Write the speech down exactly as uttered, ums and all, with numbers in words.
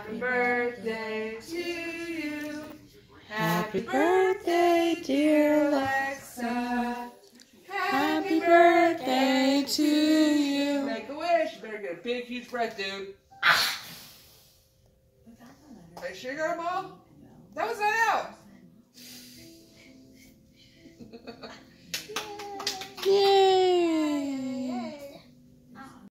Happy birthday to you. Happy birthday, dear Alexa. Happy birthday to you. Make a wish. You better get a big, huge breath, dude. Are you sure you got them all? That was not out.